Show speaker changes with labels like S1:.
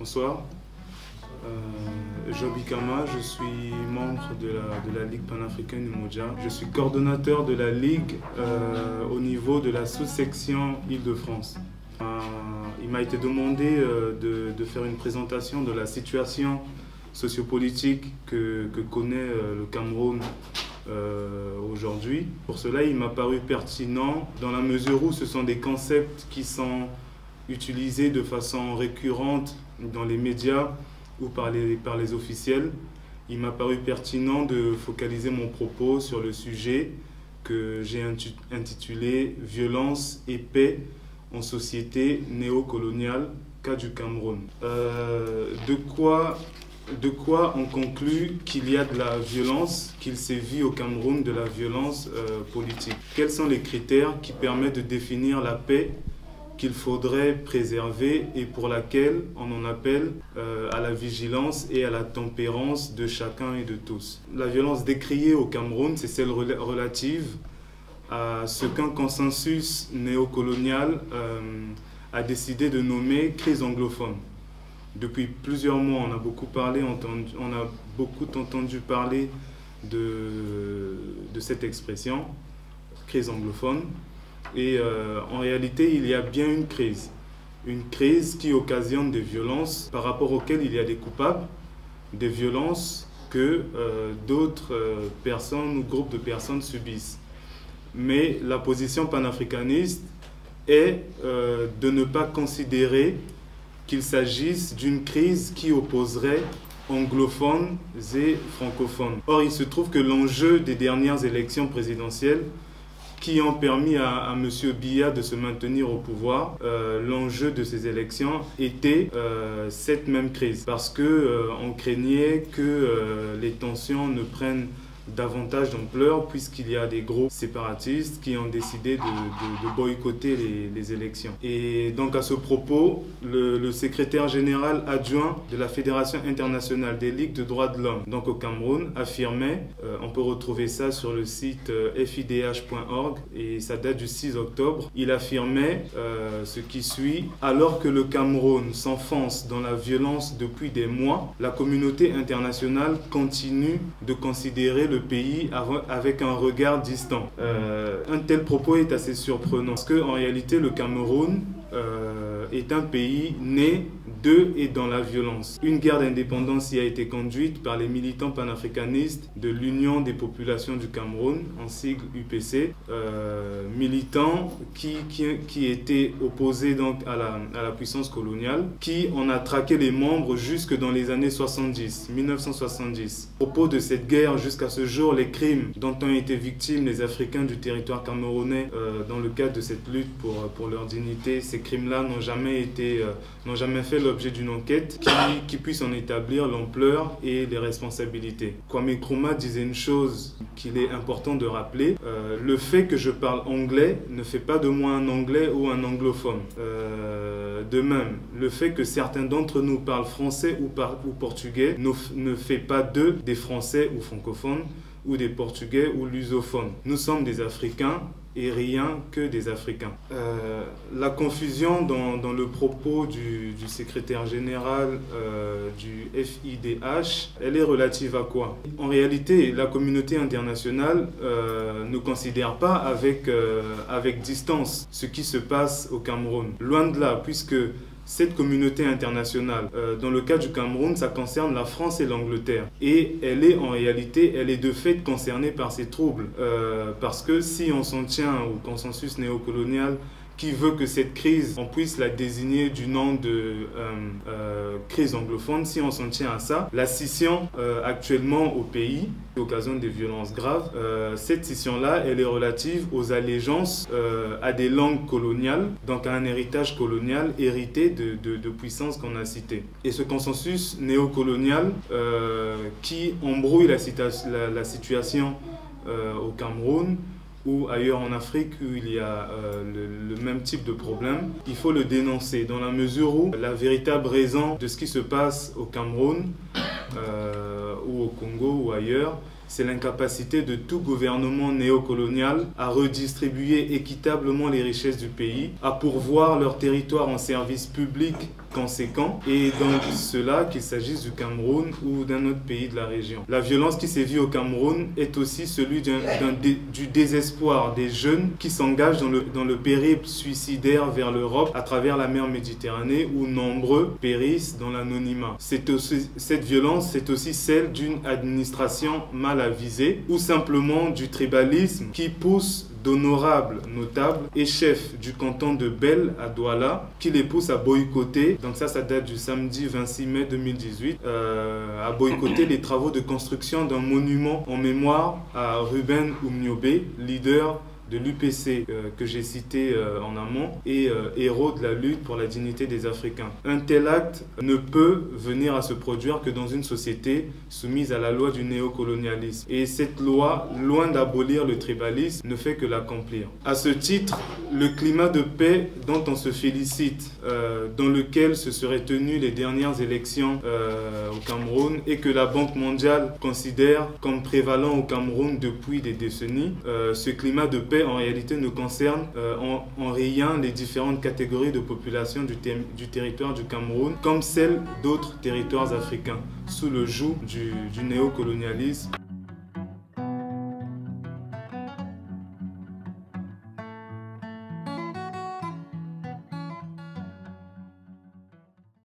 S1: Bonsoir, Joby Kama, je suis membre de la Ligue panafricaine Umoja. Je suis coordonnateur de la Ligue au niveau de la sous-section Île-de-France. Il m'a été demandé de faire une présentation de la situation sociopolitique que connaît le Cameroun aujourd'hui. Pour cela, il m'a paru pertinent dans la mesure où ce sont des concepts qui sont utilisés de façon récurrente dans les médias ou par les officiels. Il m'a paru pertinent de focaliser mon propos sur le sujet que j'ai intitulé « Violence et paix en société néocoloniale, cas du Cameroun ». De quoi on conclut qu'il y a de la violence, qu'il sévit au Cameroun de la violence politique? Quels sont les critères qui permettent de définir la paix qu'il faudrait préserver et pour laquelle on en appelle à la vigilance et à la tempérance de chacun et de tous? La violence décriée au Cameroun, c'est celle relative à ce qu'un consensus néocolonial a décidé de nommer crise anglophone. Depuis plusieurs mois, on a beaucoup entendu parler de cette expression, crise anglophone. Et en réalité, il y a bien une crise qui occasionne des violences par rapport auxquelles il y a des coupables, des violences que d'autres personnes ou groupes de personnes subissent. Mais la position panafricaniste est de ne pas considérer qu'il s'agisse d'une crise qui opposerait anglophones et francophones. Or, il se trouve que l'enjeu des dernières élections présidentielles qui ont permis à M. Biya de se maintenir au pouvoir, l'enjeu de ces élections était cette même crise. Parce qu'on craignait que les tensions ne prennent davantage d'ampleur puisqu'il y a des groupes séparatistes qui ont décidé de boycotter les élections. Et donc à ce propos, le secrétaire général adjoint de la Fédération internationale des ligues de droits de l'homme, donc au Cameroun, affirmait, on peut retrouver ça sur le site fidh.org et ça date du 6 octobre, il affirmait ce qui suit: alors que le Cameroun s'enfonce dans la violence depuis des mois, la communauté internationale continue de considérer le pays avec un regard distant. Un tel propos est assez surprenant parce qu'en réalité le Cameroun est un pays né de et dans la violence. Une guerre d'indépendance y a été conduite par les militants panafricanistes de l'Union des populations du Cameroun, en sigle UPC, militants qui étaient opposés donc à la puissance coloniale, qui en a traqué les membres jusque dans les années 1970. Au propos de cette guerre, jusqu'à ce jour, les crimes dont ont été victimes les Africains du territoire camerounais dans le cadre de cette lutte pour leur dignité, ces crimes-là n'ont jamais fait l'objet d'une enquête qui puisse en établir l'ampleur et les responsabilités. Kwame Nkrumah disait une chose qu'il est important de rappeler: le fait que je parle anglais ne fait pas de moi un anglais ou un anglophone. De même, le fait que certains d'entre nous parlent français ou portugais ne fait pas d'eux des français ou francophones ou des portugais ou lusophones. Nous sommes des Africains et rien que des Africains. La confusion dans le propos du secrétaire général du FIDH, elle est relative à quoi? En réalité, la communauté internationale ne considère pas avec distance ce qui se passe au Cameroun. Loin de là, puisque cette communauté internationale, dans le cas du Cameroun, ça concerne la France et l'Angleterre. Et elle est de fait concernée par ces troubles. Parce que si on s'en tient au consensus néocolonial qui veut que cette crise, on puisse la désigner du nom de crise anglophone, si on s'en tient à ça, la scission actuellement au pays occasionne des violences graves. Cette scission-là, elle est relative aux allégeances à des langues coloniales, donc à un héritage colonial hérité de puissances qu'on a citées. Et ce consensus néocolonial qui embrouille la situation au Cameroun, ou ailleurs en Afrique où il y a le même type de problème, il faut le dénoncer dans la mesure où la véritable raison de ce qui se passe au Cameroun ou au Congo ou ailleurs, c'est l'incapacité de tout gouvernement néocolonial à redistribuer équitablement les richesses du pays, à pourvoir leur territoire en services publics conséquents, et dans cela, qu'il s'agisse du Cameroun ou d'un autre pays de la région. La violence qui sévit au Cameroun est aussi celui du désespoir des jeunes qui s'engagent dans le périple suicidaire vers l'Europe à travers la mer Méditerranée, où nombreux périssent dans l'anonymat. Cette violence, c'est aussi celle d'une administration mal avisée, ou simplement du tribalisme qui pousse d'honorables notables et chefs du canton de Bel à Douala, qui les poussent à boycotter, donc ça date du samedi 26 mai 2018, à boycotter les travaux de construction d'un monument en mémoire à Ruben Oumniobé, leader de l'UPC que j'ai cité en amont et héros de la lutte pour la dignité des Africains. Un tel acte ne peut venir à se produire que dans une société soumise à la loi du néocolonialisme. Et cette loi, loin d'abolir le tribalisme, ne fait que l'accomplir. À ce titre, le climat de paix dont on se félicite, dans lequel se seraient tenues les dernières élections au Cameroun et que la Banque mondiale considère comme prévalant au Cameroun depuis des décennies, ce climat de paix en réalité ne concerne en rien les différentes catégories de population du territoire du Cameroun, comme celles d'autres territoires africains, sous le joug du néocolonialisme.